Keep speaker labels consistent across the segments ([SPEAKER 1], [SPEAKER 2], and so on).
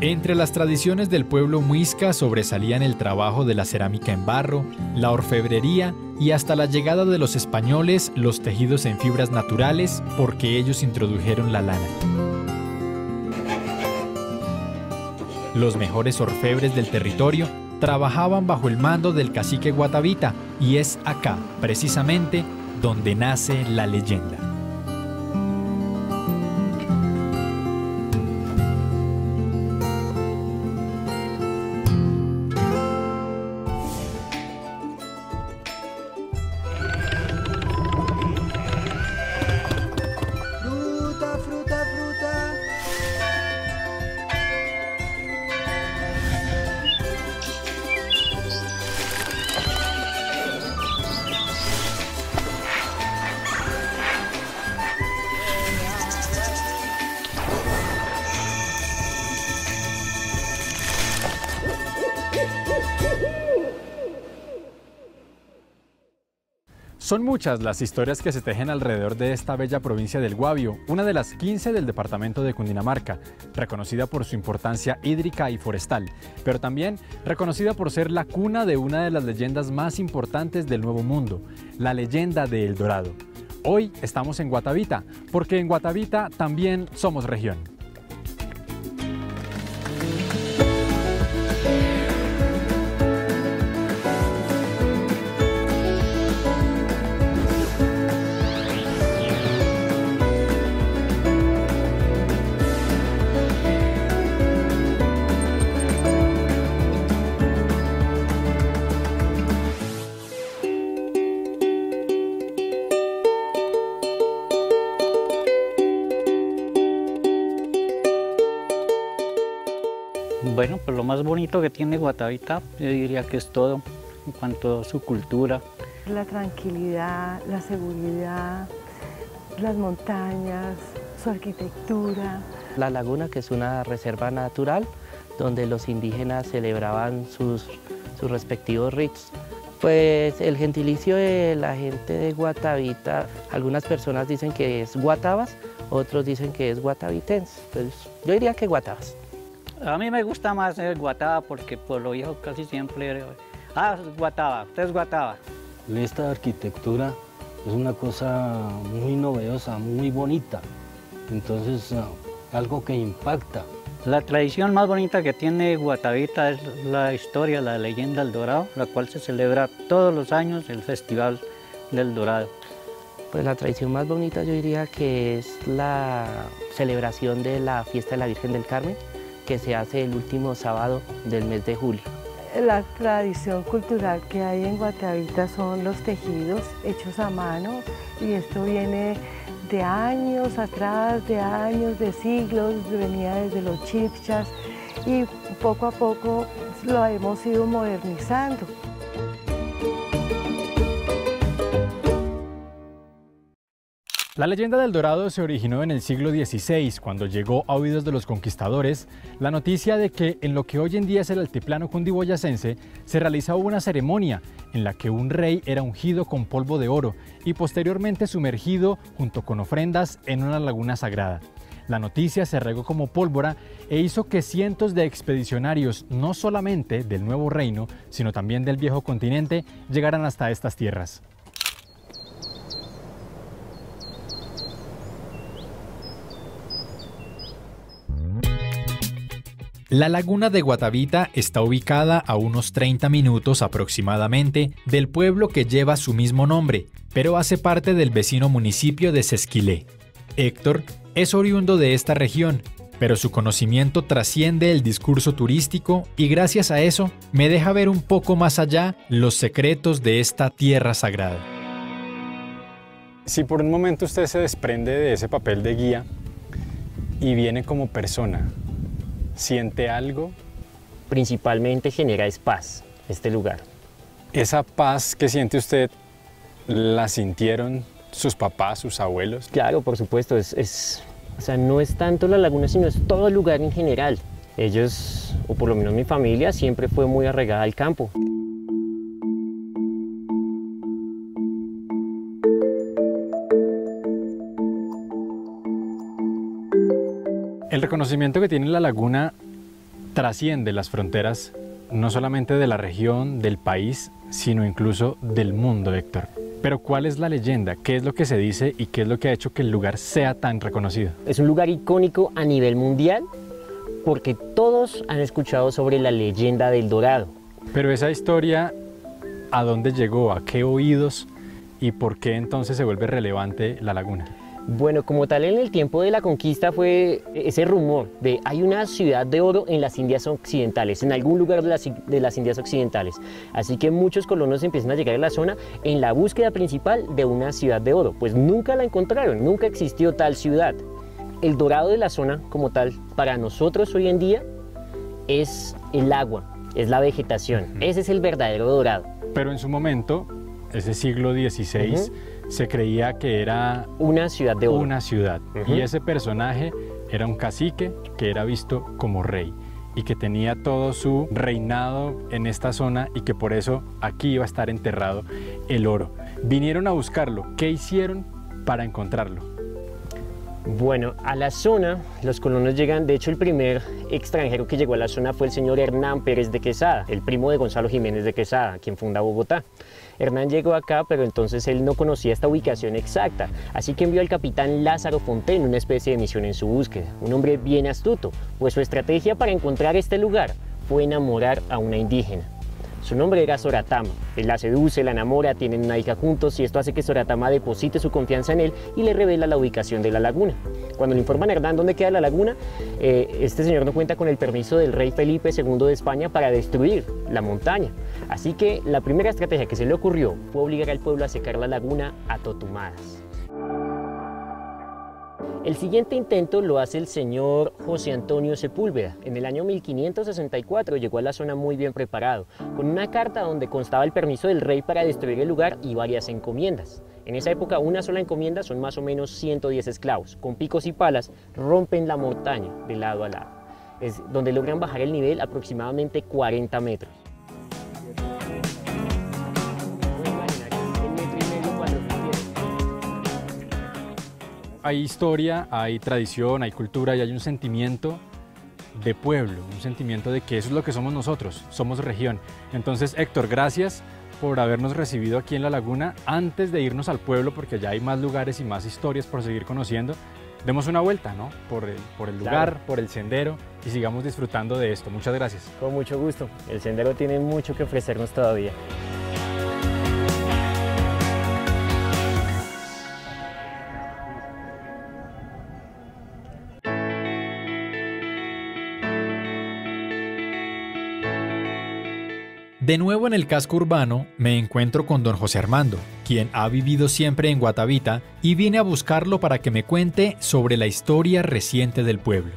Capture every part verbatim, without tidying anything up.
[SPEAKER 1] Entre las tradiciones del pueblo muisca sobresalían el trabajo de la cerámica en barro, la orfebrería y hasta la llegada de los españoles, los tejidos en fibras naturales, porque ellos introdujeron la lana. Los mejores orfebres del territorio trabajaban bajo el mando del cacique Guatavita, y es acá, precisamente, donde nace la leyenda. Son muchas las historias que se tejen alrededor de esta bella provincia del Guavio, una de las quince del departamento de Cundinamarca, reconocida por su importancia hídrica y forestal, pero también reconocida por ser la cuna de una de las leyendas más importantes del Nuevo Mundo, la leyenda de El Dorado. Hoy estamos en Guatavita, porque en Guatavita también somos región.
[SPEAKER 2] Bueno, pues lo más bonito que tiene Guatavita, yo diría que es todo en cuanto a su cultura.
[SPEAKER 3] La tranquilidad, la seguridad, las montañas, su arquitectura.
[SPEAKER 4] La laguna, que es una reserva natural donde los indígenas celebraban sus, sus respectivos ritos. Pues el gentilicio de la gente de Guatavita, algunas personas dicen que es guatabas, otros dicen que es guatavitense. Pues yo diría que guatabas.
[SPEAKER 2] A mí me gusta más el Guatava porque por lo viejo casi siempre... Ah, Guatava, usted es Guatava.
[SPEAKER 5] Esta arquitectura es una cosa muy novedosa, muy bonita, entonces algo que impacta.
[SPEAKER 2] La tradición más bonita que tiene Guatavita es la historia, la leyenda del Dorado, la cual se celebra todos los años el Festival del Dorado.
[SPEAKER 4] Pues la tradición más bonita yo diría que es la celebración de la fiesta de la Virgen del Carmen, que se hace el último sábado del mes de julio.
[SPEAKER 3] La tradición cultural que hay en Guatavita son los tejidos hechos a mano, y esto viene de años atrás, de años, de siglos, venía desde los chipchas, y poco a poco lo hemos ido modernizando.
[SPEAKER 1] La leyenda del Dorado se originó en el siglo dieciséis, cuando llegó a oídos de los conquistadores la noticia de que en lo que hoy en día es el altiplano cundiboyacense se realizaba una ceremonia en la que un rey era ungido con polvo de oro y posteriormente sumergido junto con ofrendas en una laguna sagrada. La noticia se regó como pólvora e hizo que cientos de expedicionarios, no solamente del Nuevo Reino, sino también del Viejo Continente, llegaran hasta estas tierras. La laguna de Guatavita está ubicada a unos treinta minutos aproximadamente del pueblo que lleva su mismo nombre, pero hace parte del vecino municipio de Sesquilé. Héctor es oriundo de esta región, pero su conocimiento trasciende el discurso turístico y gracias a eso me deja ver un poco más allá los secretos de esta tierra sagrada.
[SPEAKER 6] Si por un momento usted se desprende de ese papel de guía y viene como persona, ¿siente algo?
[SPEAKER 7] Principalmente genera es paz este lugar.
[SPEAKER 6] ¿Esa paz que siente usted la sintieron sus papás, sus abuelos?
[SPEAKER 7] Claro, por supuesto, es, es, o sea, no es tanto la laguna, sino es todo el lugar en general. Ellos, o por lo menos mi familia, siempre fue muy arraigada al campo.
[SPEAKER 6] El reconocimiento que tiene la laguna
[SPEAKER 1] trasciende las fronteras, no solamente de la región, del país, sino incluso del mundo, Héctor. Pero ¿cuál es la leyenda? ¿Qué es lo que se dice y qué es lo que ha hecho que el lugar sea tan reconocido?
[SPEAKER 7] Es un lugar icónico a nivel mundial porque todos han escuchado sobre la leyenda del Dorado.
[SPEAKER 1] Pero esa historia, ¿a dónde llegó? ¿A qué oídos? ¿Y por qué entonces se vuelve relevante la laguna?
[SPEAKER 7] Bueno, como tal, en el tiempo de la conquista fue ese rumor de hay una ciudad de oro en las Indias Occidentales, en algún lugar de las, de las Indias Occidentales. Así que muchos colonos empiezan a llegar a la zona en la búsqueda principal de una ciudad de oro. Pues nunca la encontraron, nunca existió tal ciudad. El dorado de la zona como tal, para nosotros hoy en día, es el agua, es la vegetación. Uh-huh. Ese es el verdadero dorado.
[SPEAKER 1] Pero en su momento, ese siglo dieciséis, uh-huh, se creía que era
[SPEAKER 7] una ciudad de oro.
[SPEAKER 1] Una ciudad. Uh-huh. Y ese personaje era un cacique que era visto como rey y que tenía todo su reinado en esta zona y que por eso aquí iba a estar enterrado el oro. Vinieron a buscarlo. ¿Qué hicieron para encontrarlo?
[SPEAKER 7] Bueno, a la zona los colonos llegan, de hecho el primer extranjero que llegó a la zona fue el señor Hernán Pérez de Quesada, el primo de Gonzalo Jiménez de Quesada, quien funda Bogotá. Hernán llegó acá, pero entonces él no conocía esta ubicación exacta, así que envió al capitán Lázaro Fontaine una especie de misión en su búsqueda, un hombre bien astuto, pues su estrategia para encontrar este lugar fue enamorar a una indígena. Su nombre era Soratama, él la seduce, la enamora, tienen una hija juntos y esto hace que Soratama deposite su confianza en él y le revela la ubicación de la laguna. Cuando le informan a Hernán dónde queda la laguna, eh, este señor no cuenta con el permiso del rey Felipe segundo de España para destruir la montaña. Así que la primera estrategia que se le ocurrió fue obligar al pueblo a secar la laguna a totumadas. El siguiente intento lo hace el señor José Antonio Sepúlveda. En el año mil quinientos sesenta y cuatro llegó a la zona muy bien preparado, con una carta donde constaba el permiso del rey para destruir el lugar y varias encomiendas. En esa época una sola encomienda son más o menos ciento diez esclavos. Con picos y palas rompen la montaña de lado a lado, es donde logran bajar el nivel aproximadamente cuarenta metros.
[SPEAKER 1] Hay historia, hay tradición, hay cultura y hay un sentimiento de pueblo, un sentimiento de que eso es lo que somos nosotros, somos región. Entonces, Héctor, gracias por habernos recibido aquí en La Laguna. Antes de irnos al pueblo, porque ya hay más lugares y más historias por seguir conociendo, demos una vuelta, ¿no? Por el, por el lugar, claro, por el sendero y sigamos disfrutando de esto. Muchas gracias.
[SPEAKER 7] Con mucho gusto. El sendero tiene mucho que ofrecernos todavía.
[SPEAKER 1] De nuevo en el casco urbano me encuentro con don José Armando, quien ha vivido siempre en Guatavita y vine a buscarlo para que me cuente sobre la historia reciente del pueblo.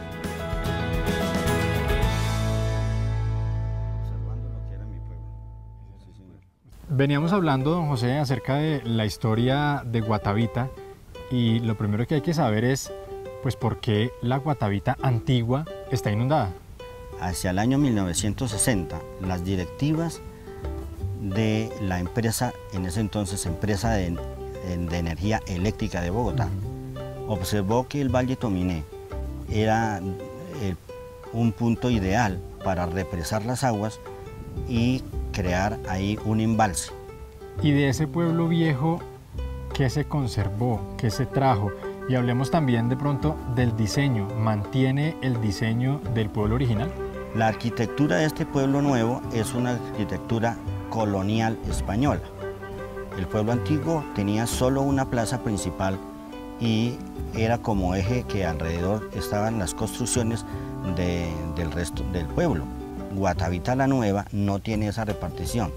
[SPEAKER 1] Veníamos hablando, don José, acerca de la historia de Guatavita y lo primero que hay que saber es, pues, ¿por qué la Guatavita antigua está inundada?
[SPEAKER 8] Hacia el año mil novecientos sesenta, las directivas de la empresa, en ese entonces empresa de, de energía eléctrica de Bogotá, observó que el Valle Tominé era el, un punto ideal para represar las aguas y crear ahí un embalse.
[SPEAKER 1] Y de ese pueblo viejo, ¿qué se conservó? ¿Qué se trajo? Y hablemos también de pronto del diseño. ¿Mantiene el diseño del pueblo original?
[SPEAKER 8] La arquitectura de este pueblo nuevo es una arquitectura colonial española. El pueblo antiguo tenía solo una plaza principal y era como eje que alrededor estaban las construcciones de, del resto del pueblo. Guatavita la Nueva no tiene esa repartición.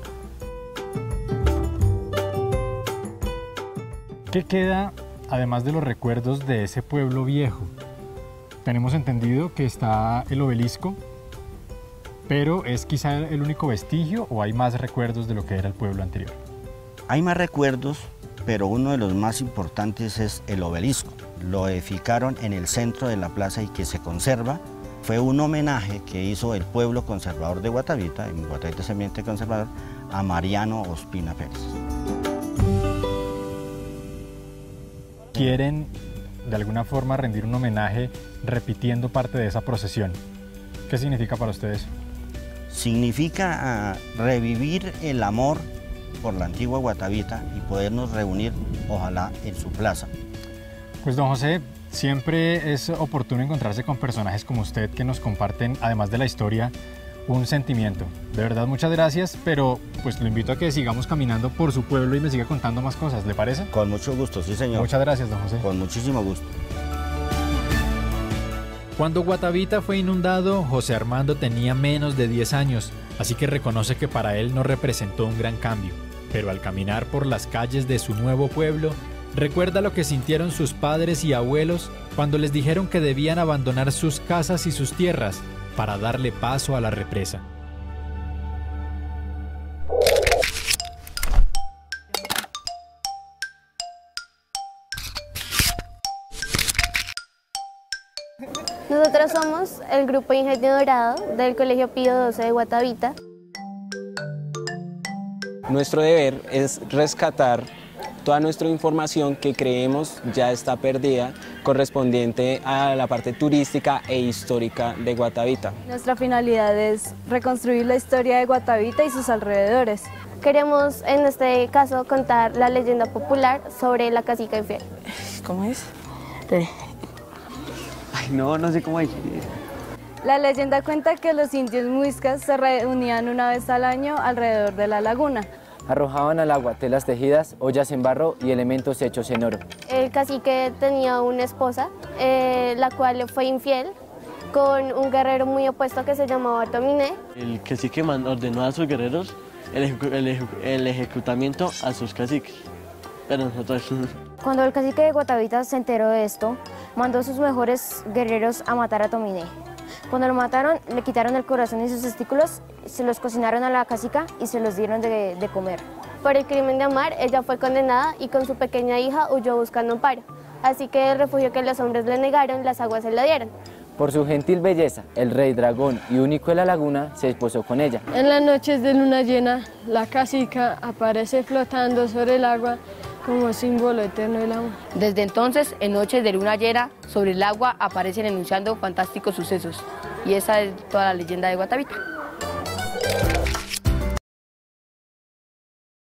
[SPEAKER 1] ¿Qué queda, además de los recuerdos de ese pueblo viejo? Tenemos entendido que está el obelisco, pero ¿es quizá el único vestigio o hay más recuerdos de lo que era el pueblo anterior?
[SPEAKER 8] Hay más recuerdos, pero uno de los más importantes es el obelisco. Lo edificaron en el centro de la plaza y que se conserva. Fue un homenaje que hizo el pueblo conservador de Guatavita, en Guatavita es ambiente conservador, a Mariano Ospina Pérez.
[SPEAKER 1] Quieren de alguna forma rendir un homenaje repitiendo parte de esa procesión. ¿Qué significa para ustedes?
[SPEAKER 8] Significa uh, revivir el amor por la antigua Guatavita y podernos reunir, ojalá, en su plaza.
[SPEAKER 1] Pues don José, siempre es oportuno encontrarse con personajes como usted que nos comparten, además de la historia, un sentimiento. De verdad, muchas gracias, pero pues lo invito a que sigamos caminando por su pueblo y me siga contando más cosas, ¿le parece?
[SPEAKER 8] Con mucho gusto, sí señor.
[SPEAKER 1] Muchas gracias, don José.
[SPEAKER 8] Con muchísimo gusto.
[SPEAKER 9] Cuando Guatavita fue inundado, José Armando tenía menos de diez años, así que reconoce que para él no representó un gran cambio. Pero al caminar por las calles de su nuevo pueblo, recuerda lo que sintieron sus padres y abuelos cuando les dijeron que debían abandonar sus casas y sus tierras para darle paso a la represa.
[SPEAKER 10] Nosotros somos el grupo Ingenio Dorado del Colegio Pío doce de Guatavita.
[SPEAKER 11] Nuestro deber es rescatar toda nuestra información que creemos ya está perdida, correspondiente a la parte turística e histórica de Guatavita.
[SPEAKER 12] Nuestra finalidad es reconstruir la historia de Guatavita y sus alrededores.
[SPEAKER 10] Queremos, en este caso, contar la leyenda popular sobre la cacica infiel.
[SPEAKER 13] ¿Cómo es? Sí. Ay, no, no sé cómo es.
[SPEAKER 12] La leyenda cuenta que los indios muiscas se reunían una vez al año alrededor de la laguna.
[SPEAKER 14] Arrojaban al agua telas tejidas, ollas en barro y elementos hechos en oro.
[SPEAKER 10] El cacique tenía una esposa, eh, la cual fue infiel, con un guerrero muy opuesto que se llamaba Tominé.
[SPEAKER 15] El cacique ordenó a sus guerreros el, ejecu el, ejecu el ejecutamiento a sus caciques. Pero nosotros...
[SPEAKER 16] Cuando el cacique de Guatavita se enteró de esto, mandó a sus mejores guerreros a matar a Tominé. Cuando lo mataron, le quitaron el corazón y sus testículos, se los cocinaron a la cacica y se los dieron de, de comer.
[SPEAKER 10] Por el crimen de amar, ella fue condenada y con su pequeña hija huyó buscando amparo. Así que el refugio que los hombres le negaron, las aguas se lo dieron.
[SPEAKER 14] Por su gentil belleza, el rey dragón y único de la laguna se esposó con ella.
[SPEAKER 17] En las noches de luna llena, la cacica aparece flotando sobre el agua como símbolo eterno del amor.
[SPEAKER 18] Desde entonces, en noches de luna llena, sobre el agua aparecen enunciando fantásticos sucesos. Y esa es toda la leyenda de Guatavita.